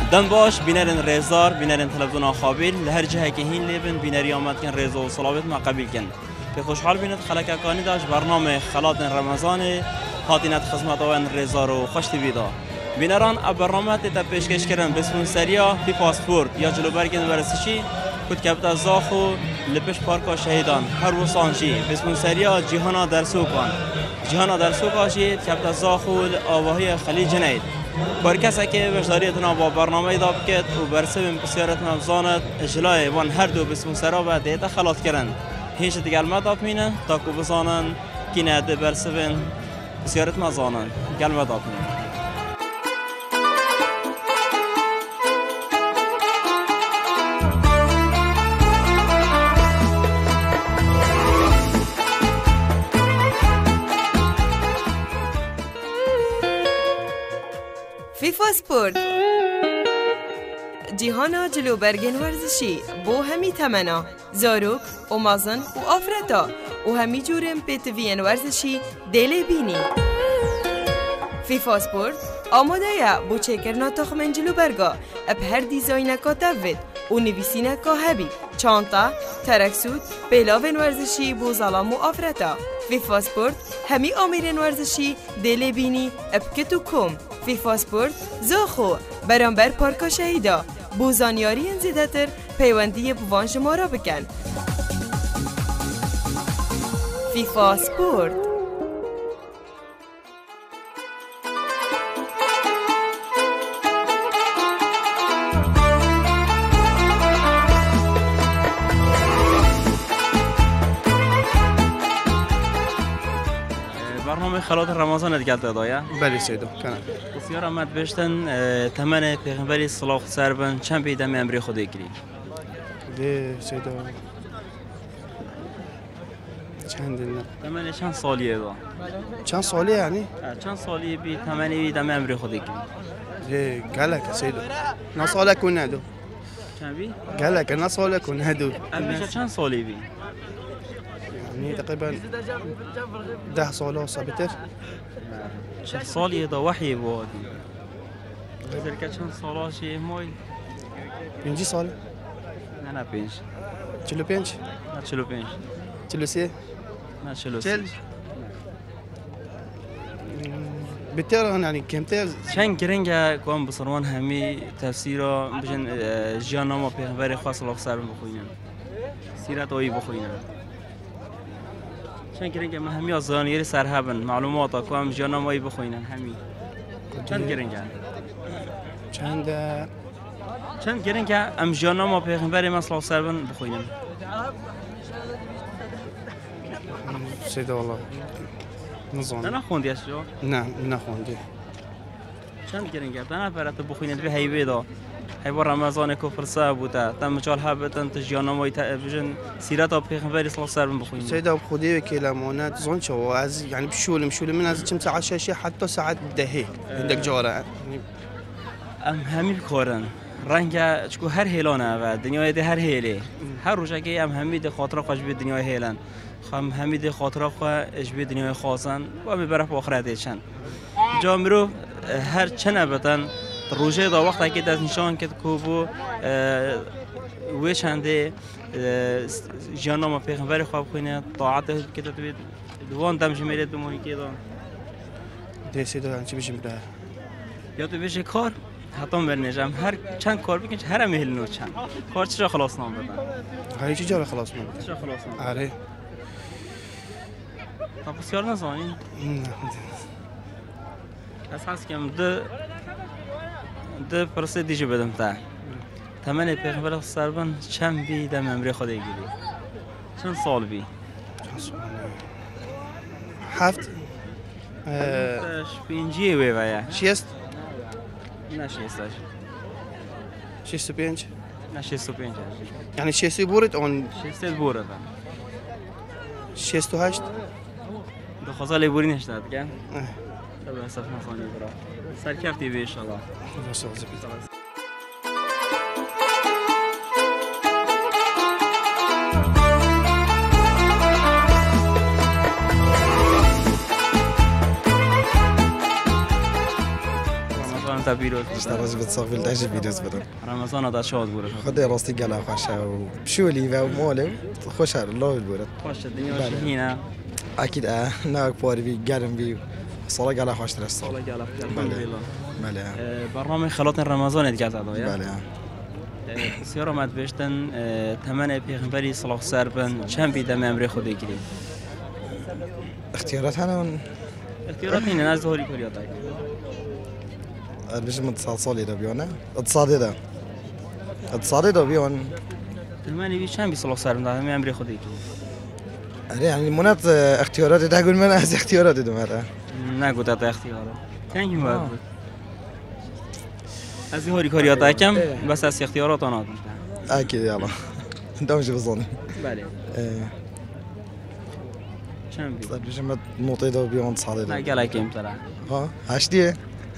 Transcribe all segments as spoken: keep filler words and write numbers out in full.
دم باش بینرن رزار بینرن تلویزیون خابیل لهر جهه که هین لیبن بینری آمد کن رزا و صلوات ما قبیل کن که خوشحال بینید خلک اکانی داشت برنامه خلات رمضان هاتینت خدمت آن رزا رو خوشتی بیدا بینران اب برنامه تا پیشکش کردن بسمون سریا فی پاسپورت یا جلو برگن ورسیچی کد کبت زاخو لپش پارکا شهیدان هر وسانجی بسمون سریا جهانا درسوکان جهانا درسوکاشی کبت زاخو آواهی خلیج جنید کارکس که وجداریتنا با برنامه داب کرد و برسه بسیارت مبزانت اجلای وان هر دو بسمون سرا و دیتا خلاط کردن هیچ دیگر مداب مینه تا کو بزانن کی نه برسه بسیارت مزانن گل مداب مینه فیفا سپورت جیهانا جلو برگن ورزشی بو همی تمنا زاروک و مازن و آفرتا و همی جورم پیتوین ورزشی دل بینی فیفا سپورت آماده یا بو چکرنا تخمن جلو برگا اب هر دیزاین کا تفید و نویسین کا هبی چانتا ترکسود پیلاوین ورزشی بو ظلام و آفرتا فیفا سپورت همی آمیرن ورزشی دل بینی اب کتو کم فیفا سپورت زاخو برانبر پارکا شهیدا بوزانیاری انزیده تر پیوندی بوان شمارا بکن فیفا سپورت برنامه خلات رمضان دیگه دادایا بله سیدو کنم بسیار آمد بشتن تمن پیغمبری صلاح سربن چند بیدم امری خود گیری ده سیدو چند نه تمن چند سالیه دا چند سالیه یعنی چند سالیه بی تمن بیدم امری خود گیری ده گله که سیدو نه ساله کنه دو چند بی گله که نه ساله کنه دو امیشه چند سالی بی يعني تقريبا ده ساله صابتر چند سالیه دا وحی بودی بذار که چند ساله شی موی پنجی سال نه نه پنج چلو پنج نه چلو پنج چلو سه نه چلو چل بتر يعني كمتر چند گرنگه کوام بسروان همی تفسیرا بجن جیانما پیغمبر خاص الله سر بخوینن سیرت اوی بخوینن چند گرنگه من همی از زانیری سرهبن معلومات کوام جیانمایی بخوینن همی چند گرنگه چند چند گرنگه ام جیانما پیغمبر مسلا سر بخوینن سيدي والله نظام نه خوندی اشجا نه نه خوندی چند گرنگه نه برات بخوینن به هیبه دا هیبا رمضان کفر صاحب بوده تم چال حبتن تجیانمایی بجن سیرت پیغمبر صلی الله علیه و بخوینن سيدي ابو خدي كلامونات زون شو از يعني بشول مشول من از كم ساعه شاشه حتى ساعات دهه عندك جاره ام همی کارن رنگ چکو هر هیلانه و دنیای ده هر هیله هر روزه که ام همی ده خاطر خوش به دنیای هیلن خم همی ده خاطر خوش به دنیای خاصن و به برف آخرت چند جامرو هر چنه بتن روزه دا وقتی که دست نشان که کوبو و چنده جانم پیغمبر خواب کنه طاعت که تو دوان دم جمیره دو ماهی که دا ده سيدي يعني چی بشیم ده یا تو بشه کار حتما برنجم هر چند کار بکنی هر مهل نو چند کار چرا خلاص نام بدن هاي چی جاره خلاص من چرا خلاص نام آره تا بسیار نزانی نه از حس کم ده ده پرسه دیجه بدم تا تمنی پیغمبر سربن چند بی دم امری خود گیری چند سال بی هفت پنجی وی ویا شیست نه شیستش شیست و پنج نه شیست و پنج يعني شیستی بورد اون شیست بورد شیست و هشت دو خواصا لیبوری نشتاد کن طبعا صف نخوانی برا سرکفتی به انشالله تا پیروز اشتراج بتصاغ بالدهج فيديوز بدن رمضان دا شاد بوره خدي راستي قال خوشا وبشولي ومولي خوش الله البورد خوش الدنيا هنا اكيد اه ناك بوري بي قارن بي صلاة قال خوش ترى الله قال الحمد لله بله برنامج خلاط رمضان ديال هذا بله سيارة ما تبشتن ثمانية پیغمبری صلاح سربن چند بیده ممری خودی گیری اختيارات انا اختيارات هنا ناس هوري كوريا طيب البش متصل ده بيونا اتصادي ده اتصادي ده بيون ثمانية بي چند بي صلاح سربن ده ممری خودی گیری يعني منات اختيارات ده اقول من از اختيارات ده مرة نگو تا اختيارات كان يوم بعد از هوري كوريا طيب كم بس از اختيارات انا اكيد يلا انت مش بظني بله چند بی؟ طيب ليش ما نوطي ده بيون تصادي ده نه قال كم ترى ها هشتيه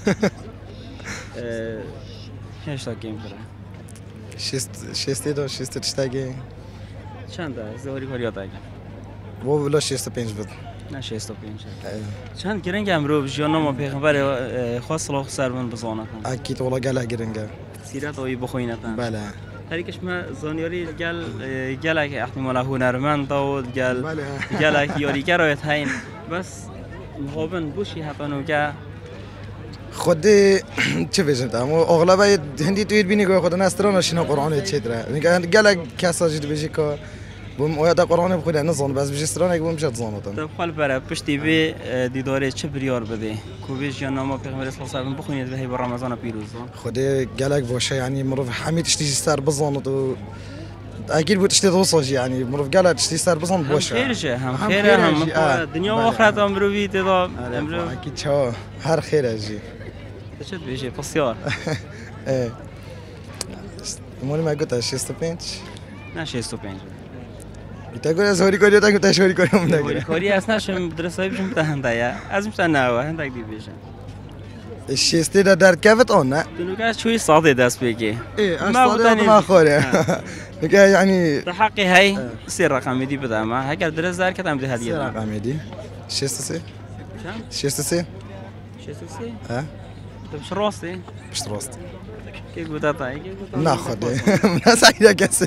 هشت كم ترى شست شستي ده شست تشتاقي چند از هوري كوريا طيب و ولا شست پنج بد نه شست و پنج چند گرنگ امرو جانا ما پیغمبر خاص صلاح سربن بزانه اكيد والله قالها قرنقه سيرت اوی بخوینتن بله هریکش ما زانیاری گل گل که احتمال هنرمند داود گل بله گل که یاری کرایت هین بس مقابل بوشی حتی نوکه خودی چه بيجن تام اغلب هندي تويت بيني كو خدنا استرون شنو قران تشدرا نيجا قال كاسا جد بيجي كو بوم ويا قران بخد نظن بس بيجي استرون يقوم مش تظنطن طب خال برا پشتی به دیدار چه بریار بده کوبیش یا نام پیغمبر صلی الله علیه و بخونید به هی رمضان پیروز خودی قالك باشه يعني مروف حميد تشتي سر بظنط و اكيد بتشتي توصل يعني مروف قال تشتي سر بظن باشه خير شه هم خير هم دنیا و آخرت امرو بی تدا امرو اكيد شو هر خير اجي چه بيجي بسيار ايه مولي ما قلت شست پنج نه شست و پنج تقول از هوری کوری تقول تاش هوری کوری من هوری کوری اصلا شم درسای بشم تهنده از مش نه هندک دی بیشن الشيستي ده در كافت اون نه دنوكا شوي صادي داس بيجي ايه اصلا ما خوره يعني تحقي هاي سير رقم دي بدا ما هيك درس دار كتم دي هديه سير رقم دي شيستسي شام شيستسي شيستسي ها انت مش راستي مش راستي كيف قلت هاي كيف قلت ناخذ ناس عيدا كاس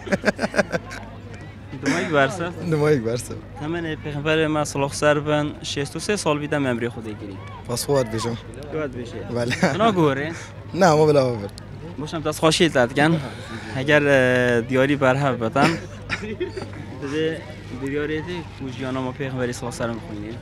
دمای برسه دمای برسه همین پیغمبر ما صلی الله سربن شصت و سه سال بیدم ممری خود گیری پاسپورت بشم یاد بشه بله اونا گوره نه ما بلا بر باشم دست خوشیل دادگن اگر دیاری برهم بدن بده دیاری دی کوجیانا ما پیغمبری صلی الله سربن خونی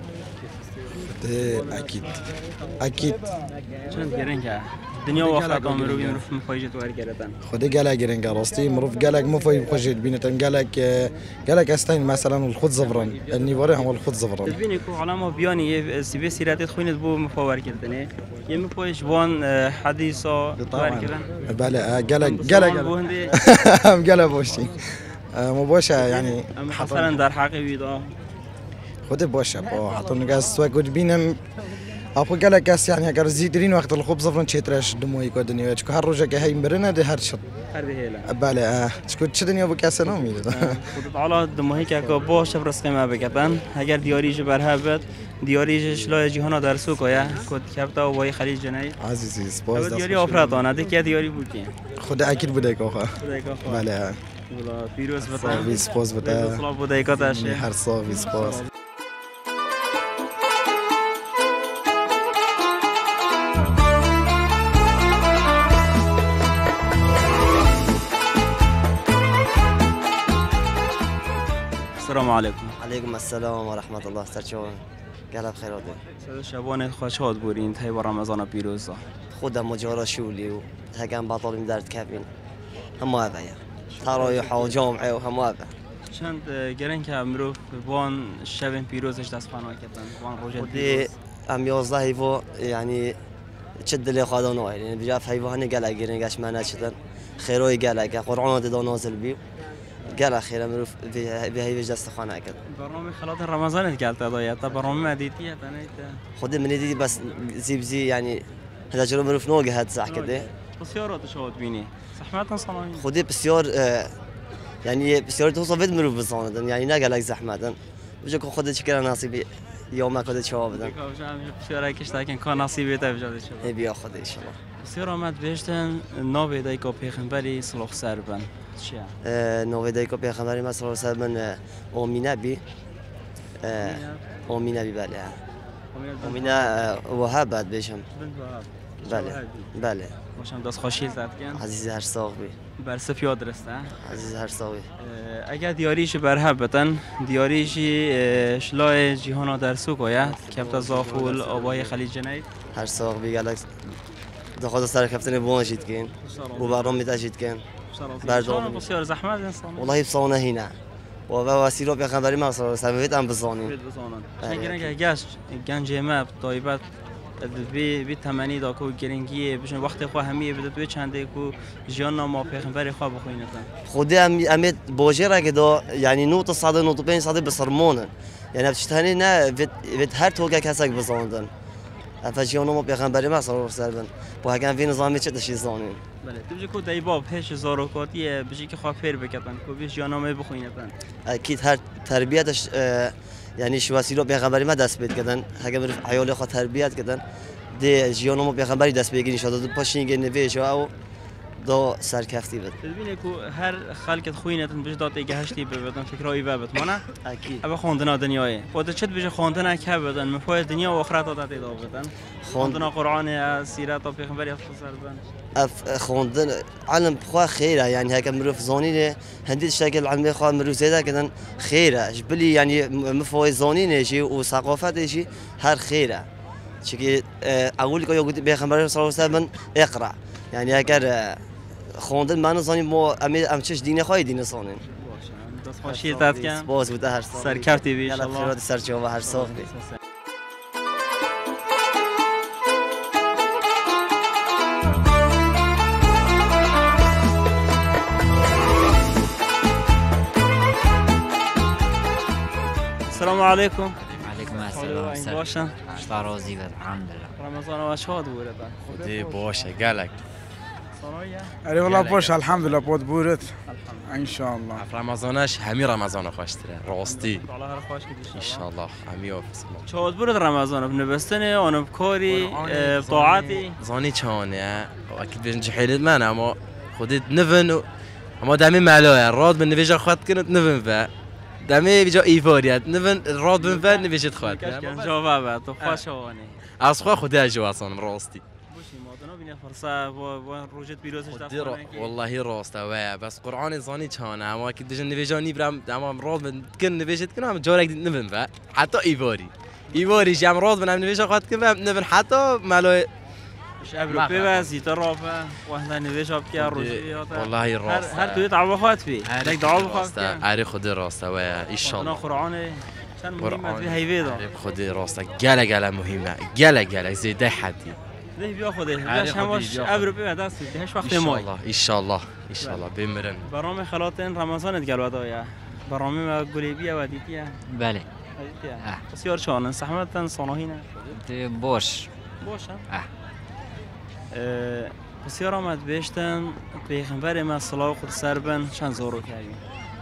اكيد اكيد چند گرنگه دنیا و آخرت آمرو بیم رفت مفاجت وار گردن خودی گله گرنگه راستی مروف گلک مفاجت خوشید بینتن گلک گلک استین مثلا الخود زفران النیواره هم الخود زفران ببینی که علما بیانی سی بی سیرت خوینت بو مفاور کردنه یه مفاجت وان حدیثا وار کردن بله گلک گلک هم گله باشی مباشه يعني مثلا در حق ویدا خود باشه با حتی نگاس تو گود بینم اپو گله کس يعني اگر زیدرین وقت الخوب زفرن چترش دموی کو دنیا چکو هر روزه که هی مرنه ده هر شد هر دهیلا بله چکو چه دنیا بو کس نمیده خود تعالی دموی که کو باشه برس قیمه بگتن اگر دیاریش برهبت دیاریش لا جهان در سو کویا کد کپتا و وای خلیج جنای عزیزی سپاس دیاری افرادانه ده که دیاری بود که خود اکید بوده که بله والله پیروز بتا سپاس بتا سلام بوده که تاشه هر صافی سپاس السلام عليكم. عليكم السلام ورحمة الله. سرچون. قال بخير ودي. سر شبان خوشحال بورین تای رمضان پیروز. خود مجارا شولی و هگم باطل مدرد کابین. هم هذا يا. ترايح و جامعه و هم هذا. چند گرن که امروز وان شب پیروزش دست پناه کردن. وان روز پیروز. ام یازده هیوا يعني تشد لي خادون وای. يعني بجاف هیوا هنی قال گرن قاش معنا شدن. خيروي قال که قرآن ده نازل بی. قال أخيرا مروف بهاي بجلس خانة كذا. برنامج خلاط رمضان قالت هذا تا برنامج عديدية تانيت. خد من دي بس زي بزي يعني هذا جرو مروف نوجه هاد صح كده. بسيارات شهود بيني. زحمة صناعية. خد بسيار يعني بسيار توصل فيد مروف بصانة يعني ناقة لك زحمة. بيجوك خد شكرا ناصبي يوم ما كنت شباب بدن شورای کشته کن کار نصیبی تا بجاده شد ای بیا خدا ان شاء الله بسیار آمد بهشتن ناوی دایکا پیغمبری صلح سر بن چیه نوی دایکا پیغمبری ما صلی الله علیه و سلم آمینه بی آمینه بی بله آمینه وهاب بعد بشم بله بله باشم دست خوشیل زد کن عزیز هر ساق بی بر سفیا درسته عزیز هر ساقی اگر دیاریش برهب بتن دیاریشی شلای جهانا در سوق آید کپتا زاخول آبای خلیج جنید هر ساق بی گلکس دخواد سر کفتن بوان شید کن و برام میتشید کن بردام بسیار زحمت انسان والله بصونه هنا و وسیله پیغمبری ما صلی الله علیه و سلم هم بزانیم شکرین که گشت گنج ما طایبت بی بی تمنی دا کو گرینگی بشن وقت خو همیه بده تو چنده کو جان ما پیغمبر خو بخوینه خودی هم امید باجه را که دا یعنی نوت صد نوت پنج صد بسرمانن یعنی بتشتنی نه وید هر توگه کسک بزاندن افجیان ما پیغمبری ما صلی الله علیه و سلم با هگن وی نظامی چه تشی زانین بله تو بجی کو دایبا پیش زاروکاتی بجی که خو پیر بکتن کو بیش جانامه بخوینه اکید هر تربیتش یعنی شو وسیله پیغمبری ما دست بید کردن هگه مرف عیال خود تربیت کردن دی جیان ما پیغمبری دست بگیرین شده دو پاشینگ نویش او دو سرکفتی بد ببینید کو هر خلقت خوینتون بج دات گهشتی ببدن فکرایی بابت مانا اکید ابا خوندنا دنیای خود چت بج خوندنا که بدن مفای دنیا و آخرت دات ایدا بدن خوندنا قرآن سیرت پیغمبری افسر بن اف خوندن علم خو خیره یعنی هگه مرف زانینه هندی شکل علمی خو مرف زیاده کردن خیره جبلی یعنی مفای زانینه شی و ثقافت شی هر خیره چکی اول که یوگی پیغمبر صلی الله علیه و سلم اقرا یعنی اگر خوندن من زانی ما امی امچش دین خواهی دین سانین دست خوشی داد کن باز بوده هر سال سرکفتی بی انشالله خیرات سرچوبه هر سال بی السلام عليكم. عليكم السلام. باشن. اشتار روزی بود الحمد لله. رمضان و شاد بوده. خودی باشه گلک. آره والله باشه الحمد لله بود بورد. ان شاء الله. رمضانش همین رمضان خوشتره. راستی. الله خوش کدیش. ان شاء الله همین آفس. شاد بورد رمضان بنبستنه آن بکاری طاعتی. زانی چانه. اکید بیشتر جهیلت من اما خودت نفن اما دمی ملاه راد من نویج خواهد کنند نفن و دمی بیجا ایفاریت نفن راد بن و نویجت خواهد کنند. جواب تو خوش آوانی. از خواه خودی اجواسانم راستی. فرصة و روجت بيروزش دافع والله راسته و بس قرآن زانی چانه اما که دیجن نویجانی برام اما راز من کن نویجت کنم جارک نبن و حتی ایواری ایواری جام راز من نویج خواهد کنم نبن حتی ملای شعب رو زیتا رافع و هنده نویج آب که روزی والله راسته هر توی دعوا خواهد فی لک دعوا خواهد که آره خود راسته و ایشالله قرآن چند مهمت به هیوی دا خود راسته گله گله مهمه گله گله زیده حدی ده بیا خوده باش همش ابرو به دست هیچ وقت ما ان شاء الله ان شاء الله بمیرن برنامه خلاتن رمضان گل ودایا برنامه گلیبیه و دیتیه بله بسیار شان زحمتن صناهینه باش باشه بسیار آمد بهشتن پیغمبر ما صلی الله علیه و سلم چند زارو کردیم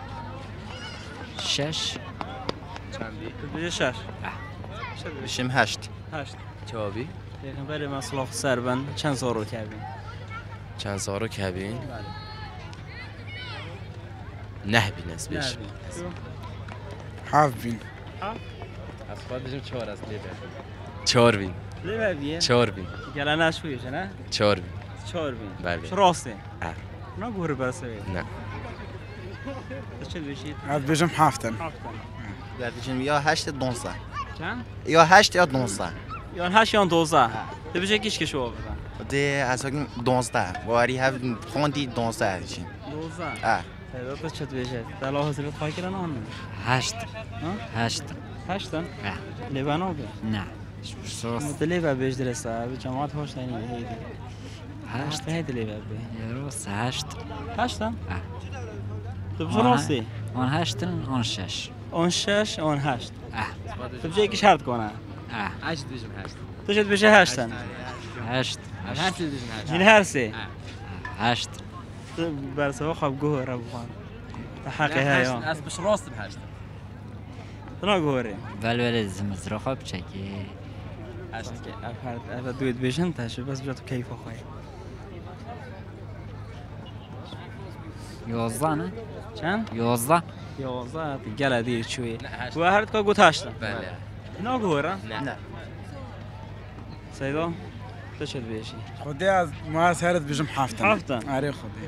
شش چندی بشه شش بشم هشت هشت جوابی پیغمبر ما صلی الله علیه و سلم چند زارو کردیم چند زارو کردیم نه بین است بیش هفت بین از خود بجم چهار است لیبه چهار بین لیبه بیه چهار بین گله نشویشه نه چهار بین چهار بین بله چه راسته اه نه گوهر برسه نه چه بشید از بجم هفتن بعد بجم یا هشت دونسه چند یا هشت یا دونسه یا هشت یا دوزده ده بشه کیش که شو بدن ده از اون دونسه واری هفت خوندی دونسه هستین دوزده اه تعداد چت بشه دلاه حضرت خواهی کردن آن هشت هشت هشتن لیبانو به نه متلیبه بیش درسته به جماعت هاش تینی هیدی هشت هیدی لیبه به روز هشت هشتن تو بشه راستی آن هشتن آن شش آن شش آن هشت اه تو بشه یکی شرط کنه اه هشت بجم هشت تو شد بشه هشتن هشت هشت بجم هشت این هر سه هشت تو برسه خواب گوه رو بخوان حقی های آن از بش راست هشت تنا گوره بلبل زمزرا خواب چکی عشان که افرد افرد دوید بیشن تاشو بس بجا تو کیف خواهی یازده نه؟ چند؟ یازده یازده گله دیر چوی و هرد که گوت هشتم بله تنا گوره؟ نه سیدا تو چه بیشی؟ خودی از ما از هرت بیشم هفتن هفتن؟ آره خودی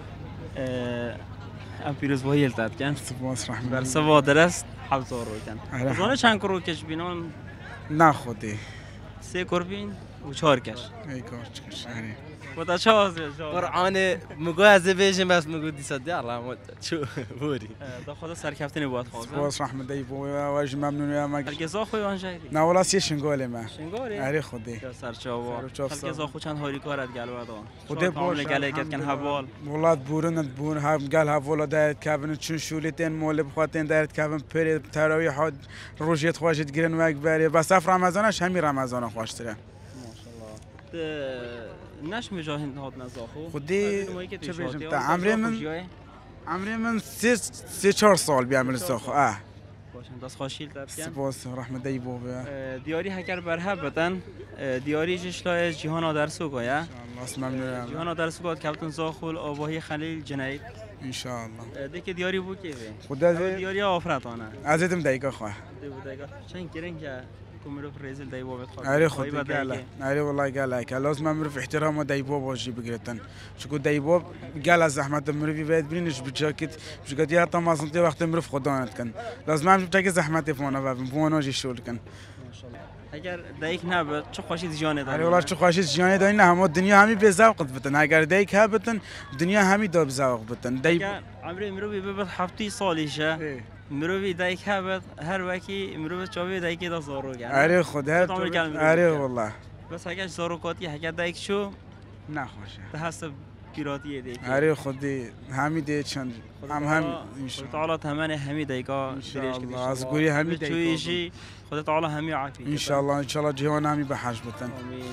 ام پیروز باهی التاد کن سپاس رحمت بر سوا درست هفت رو کن آره. زانه چند کرو کش بینون نه خودی سه کر بین و چهار کش ای کار چکش آره و تا چه آزه قرآن مگو از بیشم بس مگو دیصد الله ما شو بوری دا خدا سرکفتنی بود خواهد سپاس رحمت ای بو واج ممنون یا مگ هرگز خوی آن جایی نه ولا سی شنگال ما شنگاری آره خودی یا سرچاوا سرچاوا. هرگز خو چند هاری کارت گلو دان خودی باش گله کت کن حوال ولاد بورن بون هم قال هفولا دارت کابن چون شولتين مول بخواتين دارت کابن پری تراوی حد روجیت خواجت گرن مگ بری بس اف رمضانش همین رمضان خواشتره ماشاءالله نش مجاهد هات نزاخو خودی چه بیشم تا عمری من عمری من سه سه چهار سال بیامل ساخو اه باشم دست خوشیل داد کن سپاس رحمت ای بو بیا دیاری هکر برها بدن دیاری جشلای جهان آدرسو گویا الله ممنون جهان آدرسو گویا کپتن زاخول آباهی خلیل جنید ان شاء الله دیگه دیاری بو کیه خدا دیاری آفراتانه عزیزم دایگا خواه چند کردن که کومرو رئیس دایبو بتخواد آره خودی گله آره والله گله که لازم امروز احترام دایبو باشی بگیرتن چون دایبو گله زحمت امروز باید برینش بچاکت بچگاه یا تا ما سنتی وقت امروز خدا نتکن لازم امروز تاکه زحمت فونا و فونا جی شول کن اگر دایک نبود چه خوشید جانه داره آره والله چه خوشید جانه داره نه هم دنیا همی به ذوق بتن اگر دایک ها بتن دنیا همی داب ذوق بتن دایب عمرو امروز به هفته سالیشه مروی دایک هبت هر وکی مروی چاوی دایکی دا زارو گرد آره خدا آره والله بس اگه زارو کاتی اگه دایک شو نخوشه ده هست پیراتیه دیگه آره خودی همی دی چند هم هم خدا تعالی تمنه همی دایکا دیرش که از گوری همی دایکا خدا تعالی همی عافیت ان شاء الله ان شاء الله جهان همی به حج بتن آمین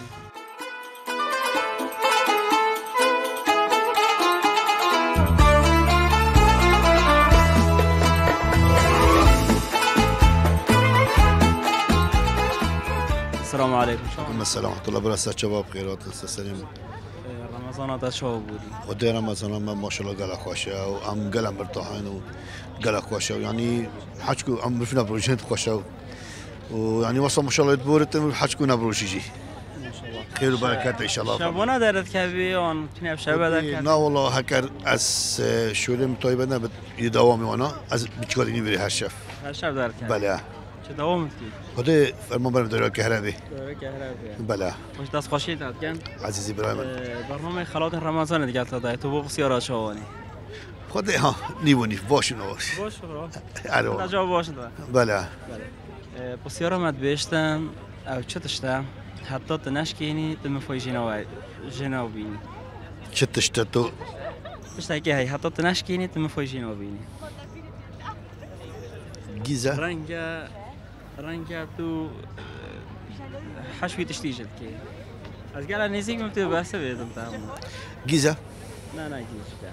السلام عليكم. وعليكم السلام ورحمة الله وبركاته. شباب خيرات استاذ سليم. رمضان هذا شو بودي؟ ودي رمضان ما شاء الله قال خوشة وعم قال مرتاحين وقال خوشة يعني حكوا عم رفنا بروجين خوشة ويعني وصل ما شاء الله تبورت حكوا نبروج يجي. ما شاء الله. خير وبركات ان شاء الله. شبونا دارت كبي اون تنيا شباب دارت. لا والله هكر از شورم طيب انا يداومي وانا از بتشغليني بري هالشف. هالشف دارت. بله. چه دوامت کی؟ خودی فرمان برم داره کهربی. داره کهربی. بله. خوش دست خوشی داد کن. عزیزی برای من. برنامه خلات رمضان دیگه تا دای تو بسیار شوانی. خودی ها نیونی باش نواش. باش برو. آره. نجا باش ده. بله. بله. بسیار مد بیشتم او چتشتم حتی تنشکینی تم فوی جنوای جنوبینی. چتشت تو. اشتاقی هی حتی تنشکینی تم فوی جنوبینی. گیزه. رنگ رنگ تو حشوی تشتیجت کی از قال نزیک ممتو بس بیدم تام گیزه نه نه گیزه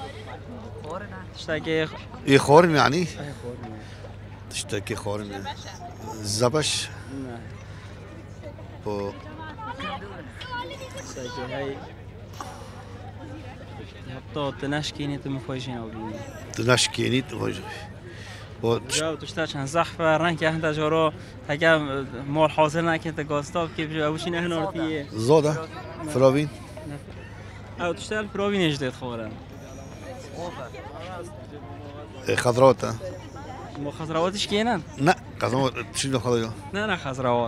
تشتاقی ای خورم یعنی ای خورم تشتاقی خورم زبش نه با تشتاقی هی حتی تنشکینی تم فوجین او بینی تنشکینی تو جاو تشتا چند زحف رنگ هنده جارو اگه مال حاضر نکنه گاستاب که بجا اوشین اهنارتیه زاده فراوین او تشتا فراوین اجدید خورم خضروات ما خضرواتش کینن؟ نه خضروات چی خضروات نه نه خضروات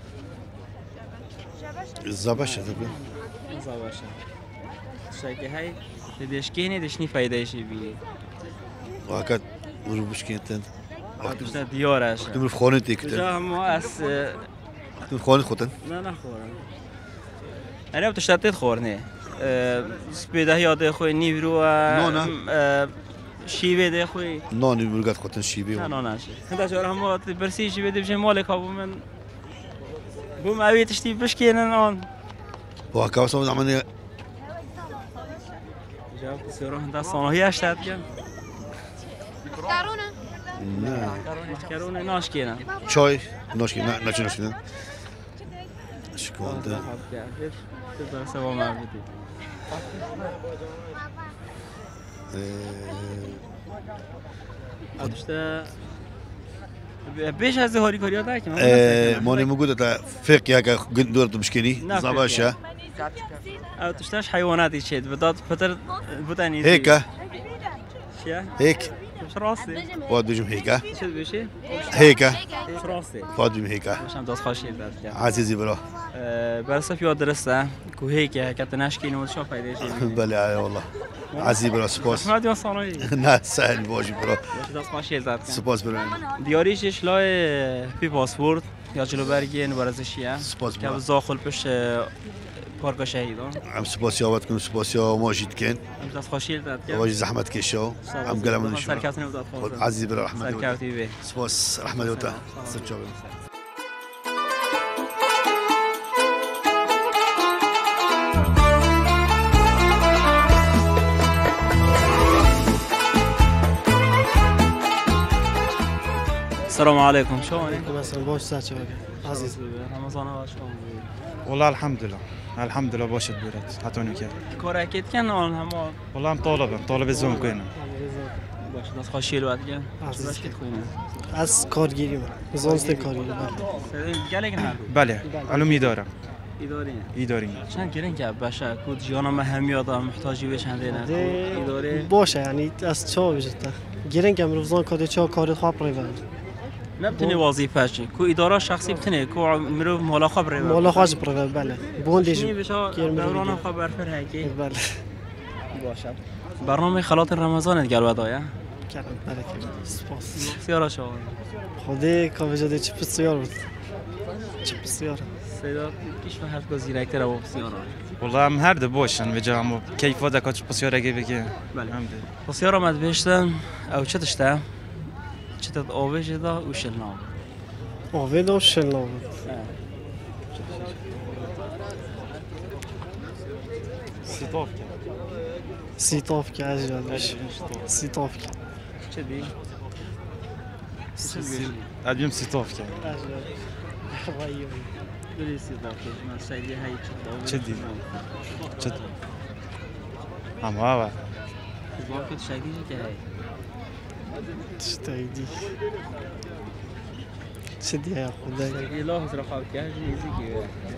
زباشه زبا زباشه شاکی های دیش کینی دیش نی فایده شی بی واقعا مرو بشکیتن وقتی دیارش تو مرو خانه تیکتن جا هم از تو خانه خودن نه نه خورم انا بتشتت خورنه سپیده یاد خوی نیورو نه نه شیوه ده خوی نه نیورگات خودن شیوه نه نه نه هنده جاره هم برسی شیوه ده بشه مالک ها بومن بوم اوی تشتی بشکینن آن واقعا واسه زمانی جواب بسیار هنده صناعی اشتاد کن نه کرونه ناش کینا چای ناشکی نه نه چی ناشکی نه شکونده تبدأ سوا مع بدي اشتا بيش هذه هوري كوريا داك ماني موجودة تا فيق يا دور تمشكني زباشة او تشتاش حيوانات يشيد بدات فتر بوتاني هيك شيا هيك مش راسي فاد بيجم هيك شد بيشي هيك مش راسي فاد بيجم هيك عشان داس خاشي دات عزيزي برا برسف يا درسته كو هيك كتناش كينو شو فايده شي بلا والله عزيزي برا سباس ما دي صانوي نا سهل باجي برا داس خاشي دات سپاس برای دیاریش شلای پی پاسپورت یا جلو برگی ورزشیه سپاس که زاخل پیش پارک شهیدان عم سپاس یاوت کن سپاس یا ماجید کن ام دست خوشی داد که واجی زحمت کشو عم قلم نشون سرکاتنی وداد خواهد عزیزی برا رحمت سرکاتی به سپاس رحمت اوتا سرچاو السلام عليكم شلونك؟ عليكم السلام باش ساعة شباب عزيز رمضان اول شلون والله الحمد لله الحمد لله باش تبورت هاتوني كيف كورة اكيد كان اون هم والله ام طالبه طالب الزوم كوينه باش داس خوشی الوقت كان باش كنت خوينا از کارگیری زانست کارگیری بله گله نه بله علوم اداره اداره اداری چند گرین که باشه کود جانا مهمی آدم محتاجی به چند نه اداره باشه یعنی از چا وجدت گرین که روزان کار چا کار خواب ریوان نبتني وظيفة شيء كو إدارة شخصي بتني كو مرو مولا خبر مولا خاص برا بله بونديش دوران خبر فر هيك بله باشه برنامج خلاط رمضان قال ودايا كلام بله سپاس سيارة شو خدي كافجادي چپ سيارة چپ سيارة سيدا كيش ما هرت گزینه اکتر او سيارة والله هم هر دو باشن و جامو کیف ودا کاچ سيارة گی بگی بله سيارة مد بهشتن او چه تشته چطور آویج دا و شلنام آویج دا و شلنام سیتاف که سیتاف که عجیبش سیتاف که چه دی؟ ادیم سیتاف که وایو بلی سیتاف که من سعی هایی چه دی؟ چه دی؟ هم آوا زمان که شدیدی که هایی تشتايدي تشدي يا خداي الله زرا خاك يا جيزي كي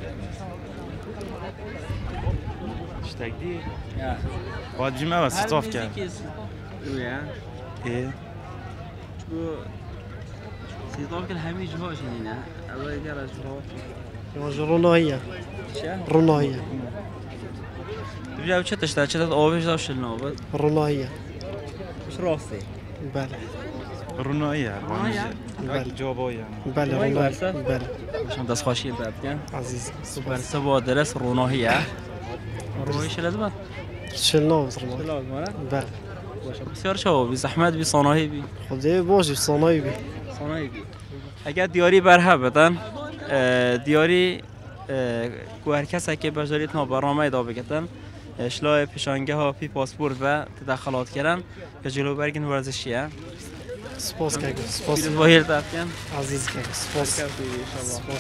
تشتايدي يا واد جماعه ستوف كان ويا ايه شو سيطوف كل همي جهو شنينا اول قال جهو يا رونايه رونايه بجاو چه تشتا چه اوبش دا شلنو رونايه مش راسي بله رونايه بله جوابويه بله رونايه بله عشان دست خوشی داد کن عزیز سوپر سبا درس روناهیه روناهی شلز بات شلناز روناهی شلناز ماله بله باشه بسیار شو بی زحمت بی صنایعی بی خدای باشه صنایعی بی صنایعی بی اگر دیاری برها بدن دیاری کو هر کسی که بجاریت ما برنامه دا بگتن اشلاء پیشانگه ها پی پاسپورت و تدخلات کردن که جلو برگن ورزشیه سپاس که سپاس باهیر داد کن عزیز که سپاس سپاس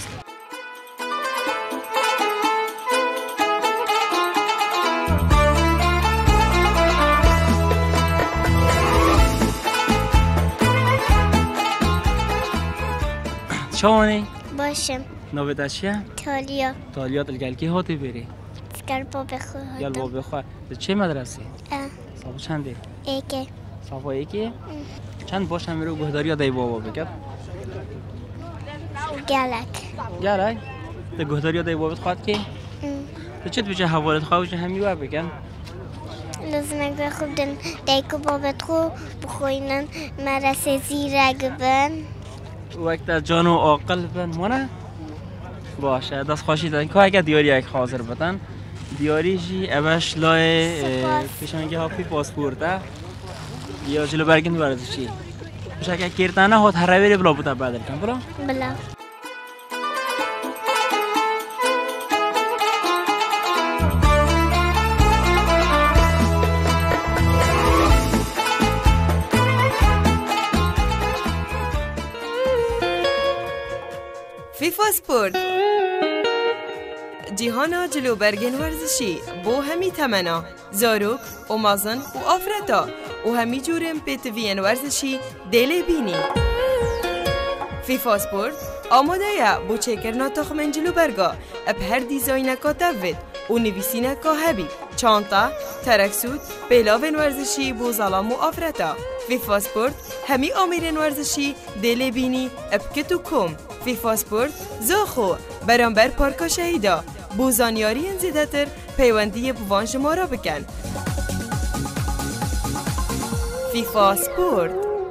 شلونی؟ باشم نوبت چیه؟ تالیا تالیا دلگل کی هاتی بری؟ گل باب خو گل باب خو چه مدرسه؟ اه صاحب چنده؟ ایکی صاحب ایکی؟ چند باش هم رو گهداری دای بابا بگم؟ گلک گلک؟ ده گهداری دای بابت خواهد کی؟ تو چه بچه حوالت خواهد همی و بگم؟ لازم اگه خوب دن دیکو بابت خو بخوینن مرسه زیرگ بن وقت جان و عاقل بن مونه؟ باشه دست خوشی دادن که اگه دیاری یک حاضر بدن دیاری جی اوش لای پیشانگی ها پی پاسپورته یا جلو برگن ورزشی باشه اگه کردنه هات هر روی بلا بوده بدل کن بلا؟ بلا سپورت جیهانا جلوبرگن ورزشی بو همی تمنا زاروک و مازن و آفرتا و همی جورم پیتوین ورزشی دل بینی فیفا سپورت آماده یا بو چکرنا تخمن جلوبرگا اب هر دیزاینکا تفید و نویسینکا هبی چانتا، ترکسود، پیلاوین ورزشی بو ظلام و آفرتا فیفا سپورت همی آمیرین ورزشی دل بینی اب کتو کم فیفا سپورت زاخو برانبر پارکا شهیدا بوزانیاری انزیده تر پیوندی بوان شمارا بکن فیفا سپورت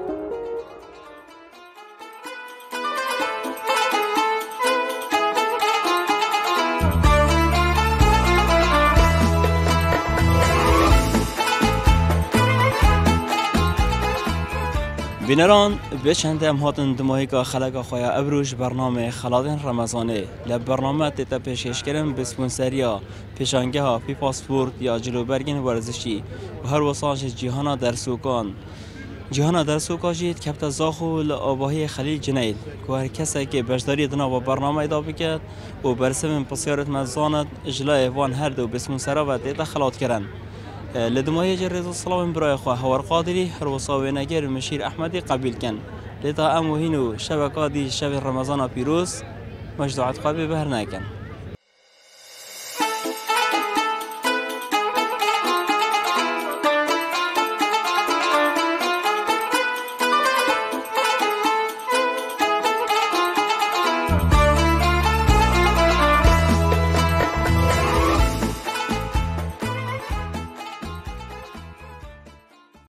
بینران بچند ام هاتن دماهی که خلق خویا ابروج برنامه خلادن رمضانه لب برنامه تتا پیشکش کردن به سپانسریا پیشانگه ها فیفا سپورت یا جلوبرگن ورزشی و هر وساج جیهانا در سوکان جیهانا در سوکان جید کپت زاخو لآباهی خلیل جنید که هر کسی که بجداری دنا با برنامه ایدا بکد و برسم پسیارت مزانت اجلای وان هر دو به سپانسرا و تتا خلاد کردن لدماهی جرز السلام برای خواه هوار قادری هر وصاوی نگر مشیر احمدی قبیل کن لتا امو هینو شبکاتی شب رمضان پیروز مجدوعات قابی بهر نکن